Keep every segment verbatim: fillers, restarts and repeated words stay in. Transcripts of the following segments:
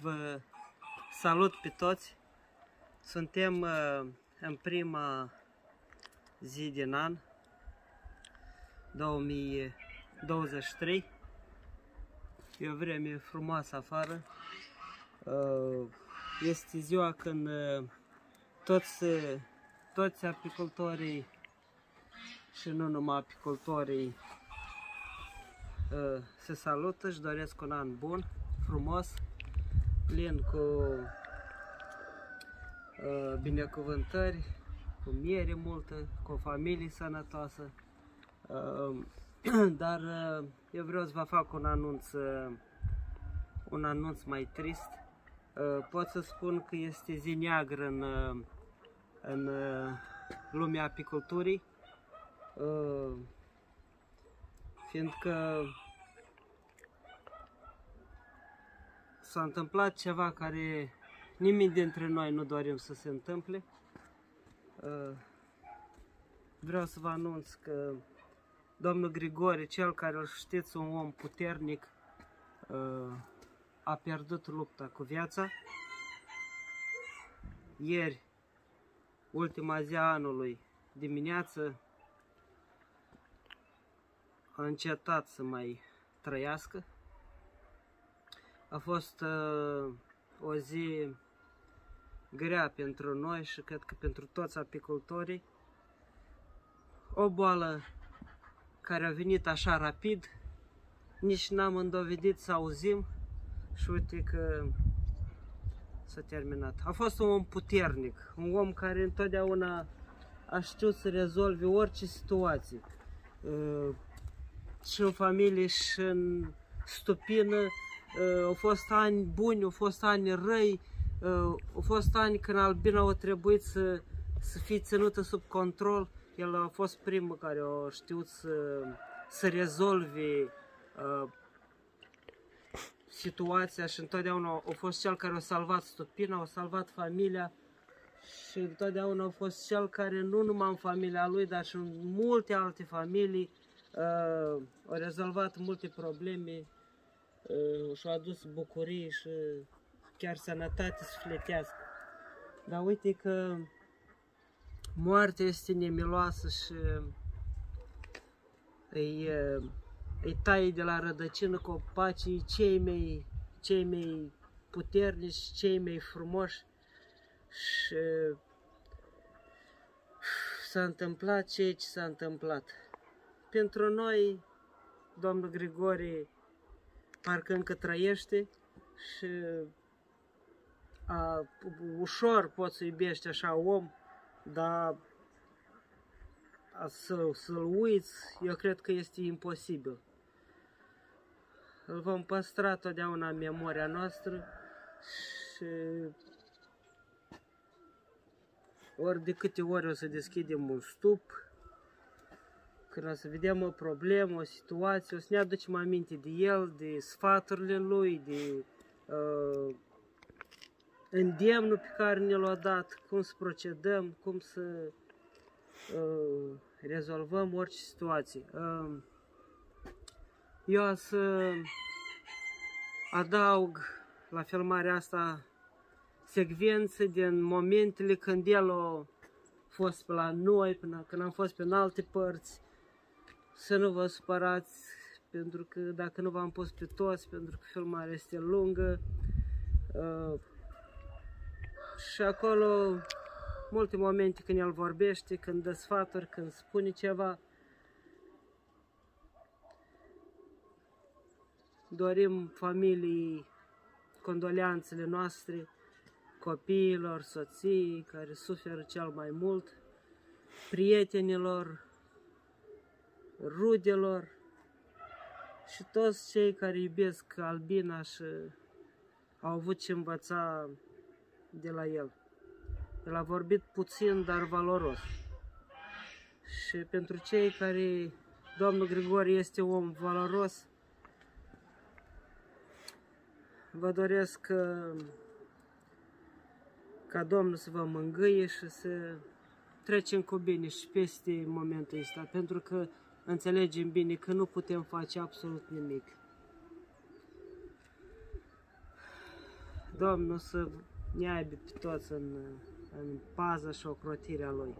Vă salut pe toți! Suntem uh, în prima zi din an două mii douăzeci și trei. E o vreme frumoasă afară. Uh, este ziua când uh, toți, uh, toți apicultorii și nu numai apicultorii uh, se salută, își doresc un an bun, frumos, plin cu uh, binecuvântări, cu miere multă, cu o familie sănătoasă. Uh, dar uh, eu vreau să vă fac un anunț, uh, un anunț mai trist. Uh, pot să spun că este zi neagră în, uh, în uh, lumea apiculturii, uh, fiindcă s-a întâmplat ceva care nimic dintre noi nu dorim să se întâmple. Vreau să vă anunț că domnul Grigore, cel care îl știți, un om puternic, a pierdut lupta cu viața. Ieri, ultima zi a anului, dimineață, a încetat să mai trăiască. A fost uh, o zi grea pentru noi și cred că pentru toți apicultorii. O boală care a venit așa rapid, nici n-am îndovedit să auzim și uite că s-a terminat. A fost un om puternic, un om care întotdeauna a știut să rezolve orice situație. Uh, și în familie și în stupină. Uh, au fost ani buni, au fost ani răi, uh, au fost ani când albina a trebuit să, să fie ținută sub control. El a fost primul care a știut să, să rezolve uh, situația și întotdeauna a fost cel care a salvat stupina, a salvat familia și întotdeauna a fost cel care nu numai în familia lui, dar și în multe alte familii uh, a rezolvat multe probleme. Uh, și-a adus bucurii și chiar sănătate sufletească. Dar uite că moartea este nemiloasă și îi, îi taie de la rădăcină copacii cei mai, cei mai puternici, cei mai frumoși. Și s-a întâmplat ceea ce s-a întâmplat. Pentru noi, domnul Grigore parcă încă trăiește și a, ușor poți să iubești așa om, dar să-l să uiți, eu cred că este imposibil. Îl vom păstra totdeauna în memoria noastră și ori de câte ori o să deschidem un stup, când o să vedem o problemă, o situație, o să ne aducem aminte de el, de sfaturile lui, de uh, îndemnul pe care ne l-a dat, cum să procedăm, cum să uh, rezolvăm orice situație. Uh, eu o să adaug la filmarea asta secvențe din momentele când el a fost pe la noi, până când am fost pe în alte părți. Să nu vă supărați, pentru că dacă nu v-am pus pe toți, pentru că filmarea este lungă. Uh, și acolo multe momente când el vorbește, când dă sfaturi, când spune ceva. Dorim familiei condoleanțele noastre, copiilor, soției care suferă cel mai mult, prietenilor, rudelor și toți cei care iubesc albina și au avut ce învăța de la el. El a vorbit puțin, dar valoros. Și pentru cei care domnul Grigore este om valoros, vă doresc ca, ca Domnul să vă mângâie și să trecem cu bine și peste momentul ăsta, pentru că înțelegem bine că nu putem face absolut nimic. Domnul să ne aibă pe toți în, în pază și ocrotirea Lui.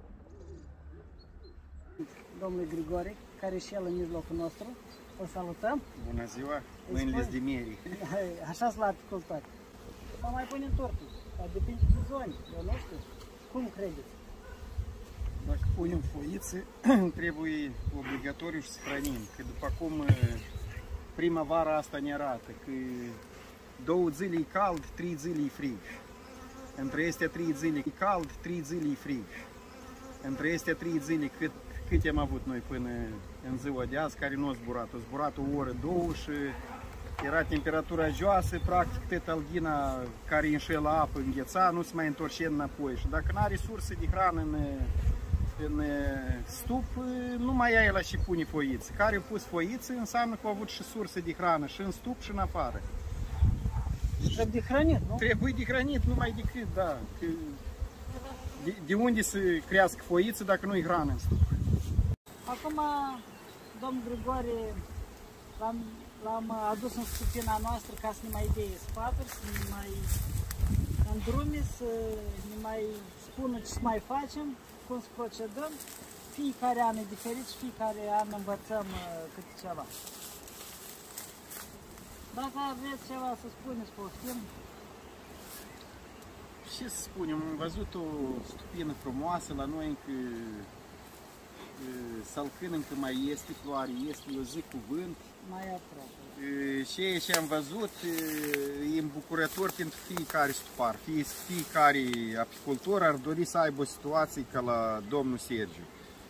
Domnul Grigore, care e și el în mijlocul nostru, îl salutăm. Bună ziua, mâinile de mieri. Așa-s la apicultori. Sau mai punem tortul, dar depinde de zone, eu nu știu. Cum credeți? Dacă punem foițe, trebuie obligatoriu să hrănim. Că după cum primăvara asta ne arată, că două zile e cald, trei zile e frig. Între astea trei zile e cald, trei zile e frig. Între astea trei zile cât, cât am avut noi până în ziua de azi, care nu a zburat. A zburat o oră, două și era temperatura joasă, practic tot alghina care înșelă apă îngheța, nu se mai întorce înapoi. Și dacă nu are surse de hrană în, în stup, nu mai ai la și pune foițe. Care a pus foițe înseamnă că a avut și surse de hrană și în stup și în afară. Trebuie de hrănit, nu? Trebuie de hrănit, numai decât, da. Că de, de unde să crească foițe dacă nu-i hrană în stup? Acum, domnul Grigore, l-am adus în stupina noastră ca să ne mai dea sfaturi, să ne mai îndrume, să ne mai spună ce să mai facem, cum să procedăm. Fiecare an e diferit și fiecare an învățăm câte ceva. Dacă aveți ceva să spuneți, poftim. Ce să spunem, am văzut o stupină frumoasă la noi, încă salcân încă mai este, floare este, eu zic cuvânt. Mai aproape. Și ce am văzut e îmbucurător pentru fiecare stupar. Fie, fiecare apicultor ar dori să aibă o situație ca la domnul Sergiu.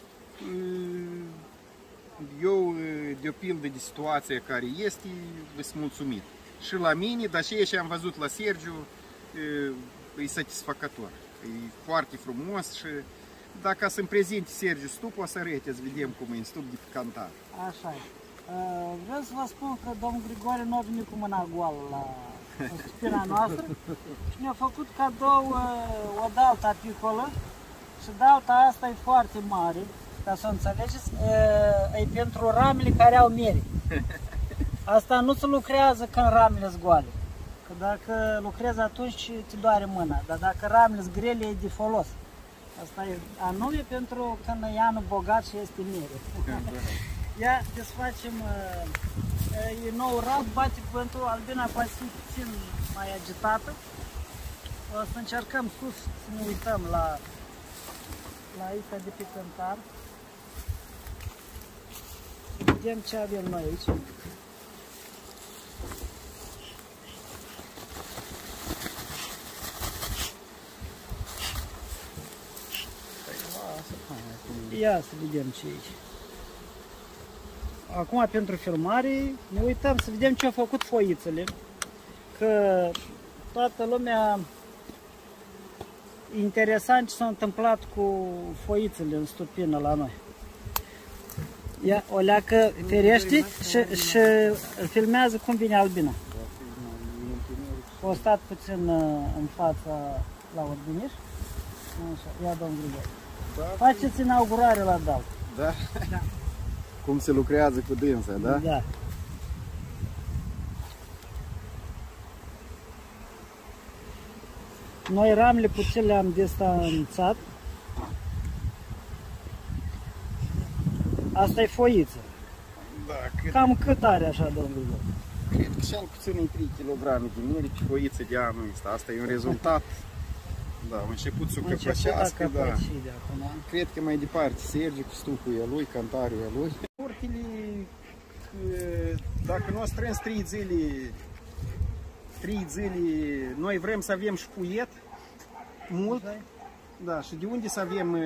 Eu, de o pildă de situația care este, sunt mulțumit. Și la mine, dar și ce am văzut la Sergiu, e satisfăcător. E foarte frumos și dacă să-mi prezinte Sergiu stupul, o să arăte, să vedem cum e în stup de pe cantar. Așa e. Vreau să vă spun că domnul Grigore nu a venit cu mâna goală la stupina noastră și ne-a făcut cadou o daltă apicolă și dalta asta e foarte mare, ca să o înțelegeți, e pentru ramele care au miere. Asta nu se lucrează când ramele sunt goale, că dacă lucrezi atunci te doare mâna, dar dacă ramele sunt grele e de folos. Asta e anume pentru când e anul bogat și este miere. Ia, desfacem, e nou rat, bate vântul, albina poate fi puțin mai agitată. O să încercăm sus să ne uităm la, la aici de pe cântar. Vedem ce avem noi aici. Ia să vedem ce e aici. Acum, pentru filmare, ne uităm să vedem ce au făcut foițele, că toată lumea e interesant ce s-a întâmplat cu foițele în stupină la noi. Ia, o leacă ferește și, și filmează cum vine albina. O stat puțin în fața la ordiniș. Așa, ia domnul Grigore. Faceți inaugurare la dal. Da? Da. Cum se lucrează cu dânsa, da? Da. Noi ramele puțin le-am distanțat. Asta e foiță. Da, cât... Cam cât are așa, domnul? Cred că cel puțin e trei kilograme de miere pe foiță de anul ăsta. Asta e un rezultat. Da, am început să căpășească, da. Cred că mai departe Sergiu cu stupul lui, cantarul lui. Urtile, dacă nu o strâns trei zile, trei zile, noi vrem să avem și puiet, mult, da, și de unde să avem,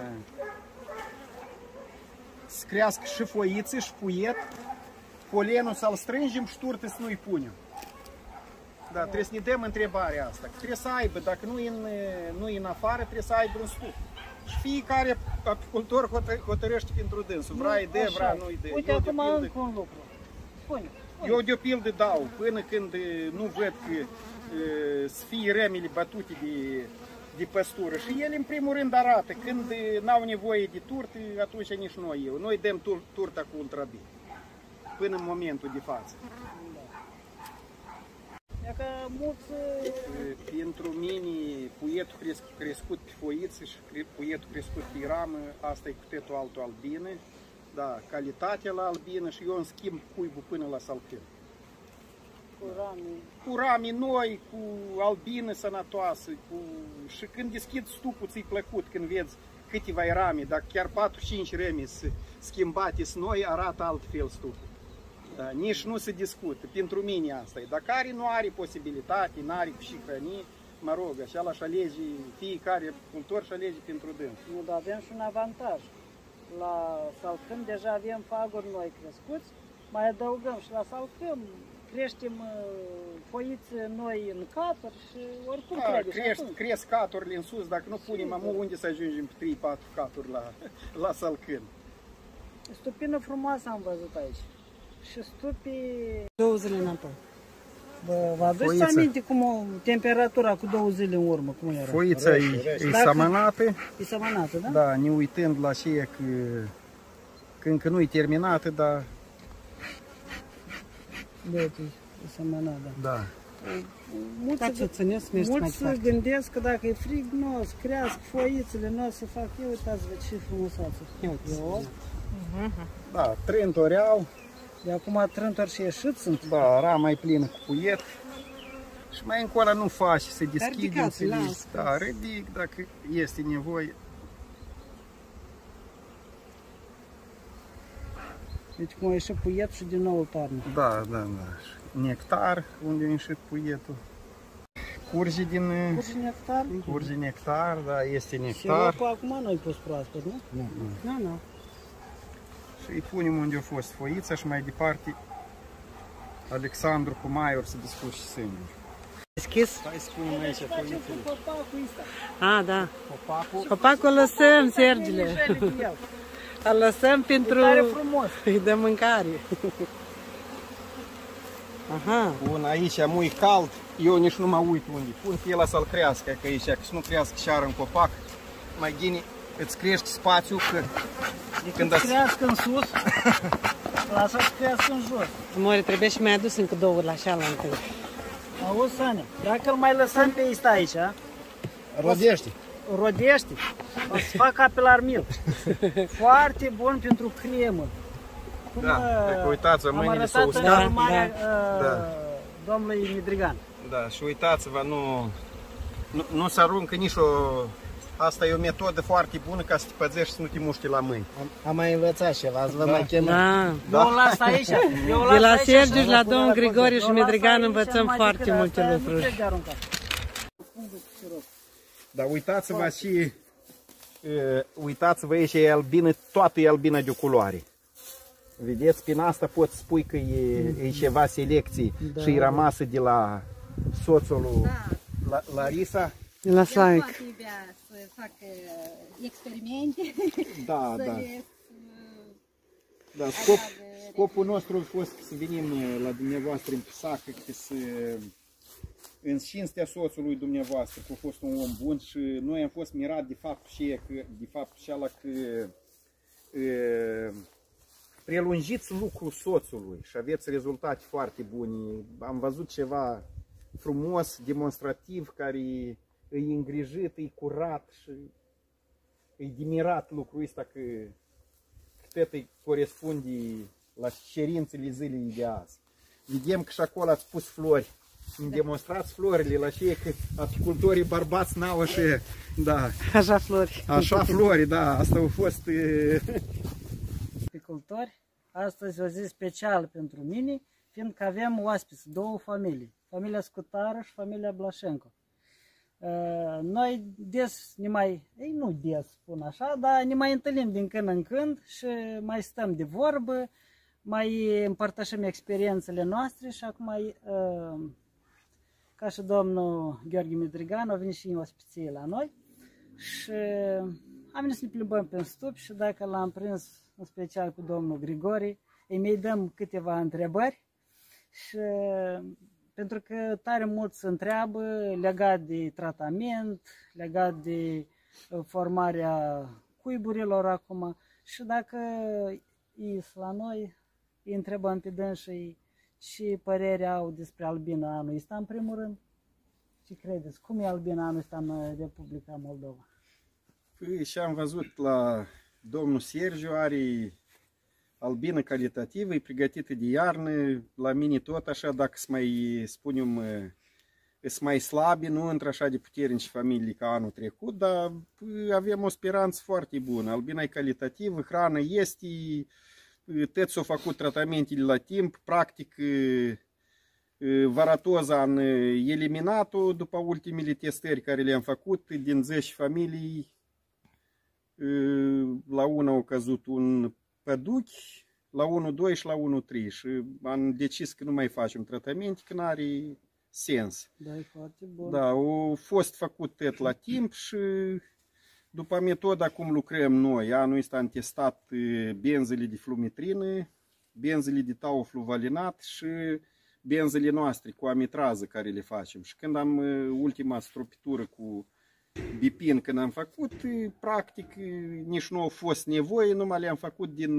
să crească și foițe și puiet, polenul să-l strângem și turte să nu-i punem. Da, trebuie să ne dăm întrebarea asta. Trebuie să aibă, dacă nu e în, nu e în afară, trebuie să aibă în stup. Și fiecare apicultor hotărăște pentru dânsul. Vrea-i de, vrea nu-i de. Uite, acum încă un lucru. Spune. Eu de-o pildă dau, până când nu văd că să fie rămile bătute de, de păstură. Și ele în primul rând arată. Când n-au nevoie de turtă, atunci nici noi eu. Noi dăm tur, turta cu ultrabin. Până în momentul de față. Că mulți... Pentru mine, puietul cresc, crescut pe foiță și puietul crescut pe ramă, asta e cu totul altul albine. Da, calitatea la albină și eu în schimb cuibul până la salcâm. Cu rami. Cu rami noi, cu albină sănătoasă, cu... și când deschizi stupul ți-i plăcut când vezi câteva rami, dacă chiar patru-cinci remi schimbate noi, arată altfel stupul. Da, nici nu se discută, pentru mine asta e. Dacă are, nu are posibilitate, nu are și hrăni, mă rog, așa l-aș alege, fiecare cultor și alege pentru dâns. Nu, dar avem și un avantaj. La salcâm deja avem faguri noi crescuți, mai adăugăm și la salcâm, creștem foițe noi în caturi și oricum da, trebuie. Crești, cresc caturile în sus, dacă nu punem amu, unde să ajungem pe trei patru caturi la, la salcâm. Stupină frumoasă am văzut aici. Și stupii... Două zile înapoi. Vă, vă aduceți Foiță. aminte cum o, temperatura cu două zile în urmă, cum era? Foița e, e Dacă- samănată, E sămănată, da? da, ne uitând la aceea că, că încă nu e terminată, dar Da, e sămănată, da. da. Mulți, Dacă ți-o țineți, mergi mai mulți se departe. gândesc că dacă e frig, nu o să crească foițele, nu o să fac eu, uitați-vă ce frumusață. Eu, Da, trântoreau, de acum trântori și ieșit sunt. da, rama e plină cu puiet. Și mai încolo nu faci, se deschide, ridicați, se las, da, ridic dacă este nevoie. Deci cum a ieșit puiet și din nou îl toarnă. Da, da, da. Și nectar, unde a ieșit puietul. Curge din... Curși nectar? Curge nectar, da, este Și nectar. locul acum nu-i pus proaspăt, nu? Nu, nu. Nu, nu. Și îi punem unde a fost foița și mai departe Alexandru cu Maior să discuși singur. Deschis? Hai să punem aici Ce facem foițele. cu copacul ăsta? A, da. Copacul. Copacul îl lăsăm, Sergile. Mijele cu el. Îl lăsăm pentru... E tare frumos. Îi dăm mâncare. Aha. Bun, aici mui cald, eu nici nu mă uit unde. Pun pe el să-l crească, că aici, că să nu crească șară în copac, mai gine îți crești spațiu, că Deci când când ați- crească în sus, lasă să crească în jos. More, trebuie și mai adus încă două la cealaltă. Auzi, Sane, dacă îl mai lăsăm pe ăsta aici, rodește. rodește, o să fac capilar mil. Foarte bun pentru cremă. Cum, Da, uh, dacă uitați-vă, am mâinile arătat s-au în uscat. filmarea, Da, uh, da. domnului Midrigan. Da, și uitați-vă, nu, nu, nu se aruncă nici o... Asta e o metodă foarte bună ca să te păzești și să nu te muști la mâini. Am, am mai învățat ceva, să vă Da. mai chemăm. Da. Da. Eu o las aici. Eu o las De la aici Sergiu și la pune domnul Grigore și Eu o las Midrigan aici învățăm numai foarte decât multe asta, Nu lucruri. trebuie aruncat. Dar uitați-vă și... Uh, uitați-vă aici, e albină, toată e albină de culoare. Vedeți, prin asta poți spui că e, e ceva selecții Da. și e rămasă de la soțul lui la, Larisa. De la El Slaic. poate avea să facă experimente, Da, să da. le Da, scop, scopul nostru a fost să venim la dumneavoastră în Pisacă, că să în cinstea soțului dumneavoastră, că a fost un om bun și noi am fost mirat de faptul și e că, de faptul și ala că e, prelungiți lucrul soțului și aveți rezultate foarte bune. Am văzut ceva frumos, demonstrativ, care e îngrijit, e curat și e demirat lucrul ăsta că tot îi corespunde la cerințele zilei de azi. Vedem că și acolo ați pus flori. Îmi demonstrați florile la cei că apicultorii bărbați n-au așa, da, Așa flori. așa flori, da, asta a fost... E... Apicultori, astăzi o zi special pentru mine, fiindcă avem oaspeți, două familii, familia Scutară și familia Blașenco. Uh, Noi des ne mai, ei nu des spun așa, dar ne mai întâlnim din când în când și mai stăm de vorbă, mai împărtășim experiențele noastre și acum, uh, ca și domnul Gheorghe Midrigan, au venit și în ospiție la noi și am venit să ne plimbăm pe stup și dacă l-am prins în special cu domnul Grigore, îi mai dăm câteva întrebări și pentru că tare mult se întreabă legat de tratament, legat de formarea cuiburilor acum și dacă e la noi, îi întrebăm pe dânsii și părere au despre albina anul ăsta în primul rând? Ce credeți? Cum e albina anul ăsta în Republica Moldova? Păi, și am văzut la domnul Sergiu, are albină calitativă, e pregătită de iarnă, la mine tot așa, dacă să mai spunem, sunt mai slabi, nu intră așa de puternici familii ca anul trecut, dar avem o speranță foarte bună. Albina e calitativă, hrana este, tot s-au făcut tratamentele la timp, practic varatoza am eliminat-o după ultimele testări care le-am făcut, din zece familii, la una au căzut un păduchi, la unu doi și la unu trei și am decis că nu mai facem tratamente, că nu are sens. Da, e foarte bun. Da, a fost făcut tot la timp și după metoda cum lucrăm noi, anul ăsta am testat benzele de flumetrină, benzele de taufluvalinat și benzele noastre cu amitrază care le facem. Și când am ultima stropitură cu bipin, când am făcut, practic nici nu a fost nevoie, numai le-am făcut din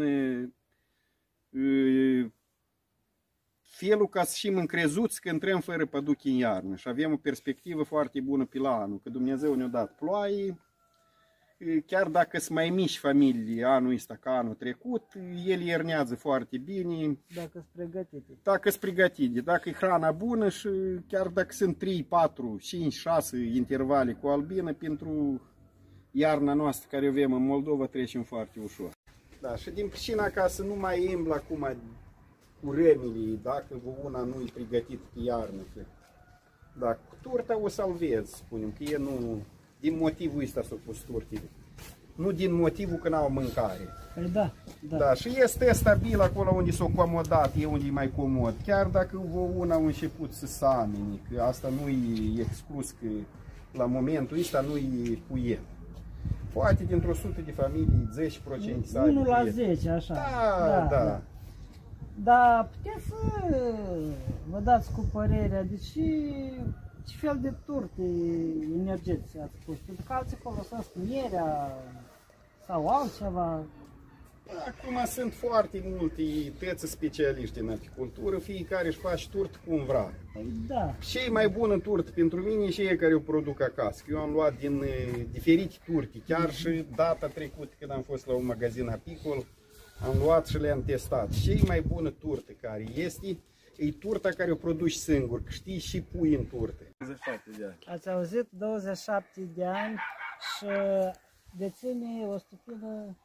felul ca să fim încrezuți că intrăm fără păduchi în iarnă și avem o perspectivă foarte bună pe la anul, că Dumnezeu ne-a dat ploaie, chiar dacă sunt mai mici familii anul ăsta ca anul trecut, el iernează foarte bine. Dacă sunt pregătite. Dacă sunt pregătite, dacă e hrana bună și chiar dacă sunt trei, patru, cinci, șase intervale cu albină, pentru iarna noastră care o avem în Moldova trecem foarte ușor. Da, și din pricina ca să nu mai îmbl acum cu rămile, dacă una nu e pregătit pe iarnă. Da, cu turta o salvez, spunem, că e nu, din motivul ăsta s-au pus turtile. Nu din motivul că n-au mâncare. Păi da, da. Da, și este stabil acolo unde s-au acomodat, e unde e mai comod. Chiar dacă una au început să sameni, că asta nu e exclus, că la momentul ăsta nu e cu el. Poate dintr-o sută de familii, zece la sută să unu la zece, așa. Da, da. da. da. Dar puteți să vă dați cu părerea, deci ce fel de turte energetice ați pus? Pentru că alții folosesc mierea sau altceva. Acum sunt foarte multe tăți specialiști în apicultură, fiecare își face turt cum vrea. Da. Cei mai bun turt pentru mine și ei care o produc acasă. Eu am luat din diferite turte, chiar și data trecută când am fost la un magazin apicol, am luat și le-am testat. Cei mai bună turtă care este, e turta care o produci singur, că știi și pui în turte. douăzeci și șapte de ani. Ați auzit, douăzeci și șapte de ani și deține o stupină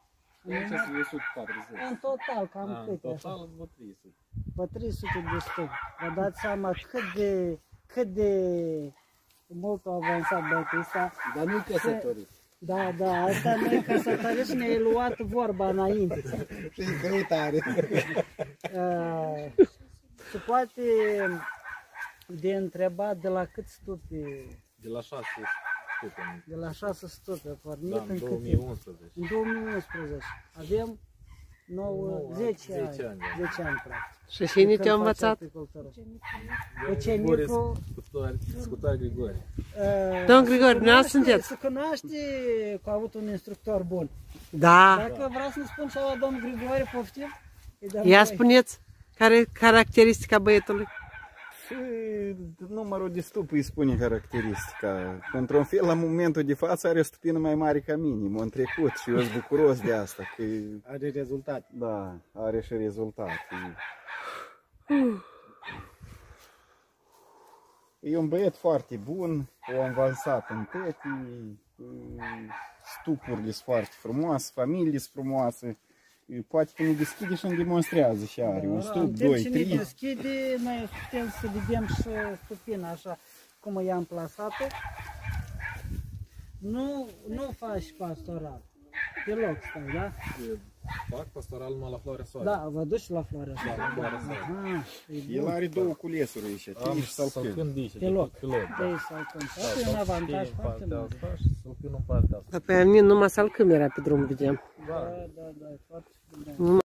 în total, cam A, câte? în total, vreo trei sute. Pe trei sute de stupi. Vă dați seama cât de, cât de mult a avansat băiatul ăsta. Dar nu-i căsătorit. Da, da, asta nu e căsătorit și ne-ai luat vorba înainte. Și că nu tare. Uh, se poate de întrebat de la cât stupi? De la șase stupe. De la șase stupi a pornit Da, în în două mii câte? unsprezece. În două mii unsprezece. Avem nouă, zece ani. zece ani, da. zece ani, practic. Și cine te-a Când învățat? face apicultură. Boris Ucenicul, Scutoare, Scutoare Grigore. uh, Domn Grigore, se dumneavoastră cunoaște- sunteți? Se cunoaște că a avut un instructor bun. Da. Dacă vreau să-mi spun ceva, domn Grigore, poftim? Îi dăm Ia voie. spuneți, care e caracteristica băietului? Și numărul de stup îi spune caracteristica. Într-un fel, la momentul de față, are o stupină mai mare ca mine. M-a trecut și eu sunt bucuros de asta. Că, Are rezultat. da, are și rezultat. E un băiet foarte bun, o avansat în tete, stupurile sunt foarte frumoase, familiile sunt frumoase. Poate că ne deschide și îmi demonstrează și are un stup, În timp doi, ce ne trei. deschide, noi putem să vedem și stupina așa cum i-am plasat-o. Nu, nu faci pastoral. Deloc stai, da? Fac pastoral numai la floarea soarelui. Da, vă duci la floarea Da, la floarea soarelui. Aha, e El bun. are două culesuri aici, Am tine și salcân. salcân de aici, Deloc. Pilot, De da. salcân. Da, Asta e un avantaj salcân în foarte partea mare. asta și salcân în partea asta. Dar pe al mine numai salcâm era pe drum, vedeam. Da, da, da, e foarte frumos. Numai